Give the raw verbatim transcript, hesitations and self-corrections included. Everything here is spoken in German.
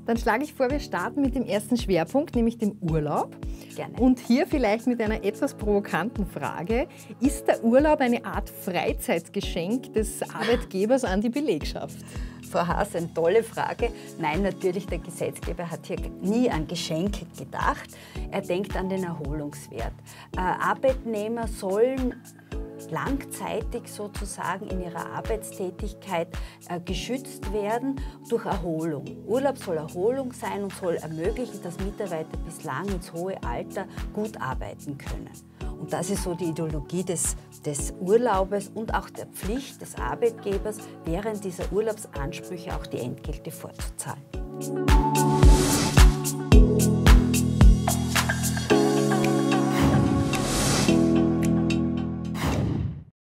Dann schlage ich vor, wir starten mit dem ersten Schwerpunkt, nämlich dem Urlaub. Gerne. Und hier vielleicht mit einer etwas provokanten Frage. Ist der Urlaub eine Art Freizeitgeschenk des Arbeitgebers an die Belegschaft? Frau Haas, eine tolle Frage. Nein, natürlich, der Gesetzgeber hat hier nie an Geschenke gedacht. Er denkt an den Erholungswert. Äh, Arbeitnehmer sollen langzeitig sozusagen in ihrer Arbeitstätigkeit äh, geschützt werden durch Erholung. Urlaub soll Erholung sein und soll ermöglichen, dass Mitarbeiter bislang ins hohe Alter gut arbeiten können. Und das ist so die Ideologie des, des Urlaubes und auch der Pflicht des Arbeitgebers, während dieser Urlaubsansprüche auch die Entgelte vorzuzahlen.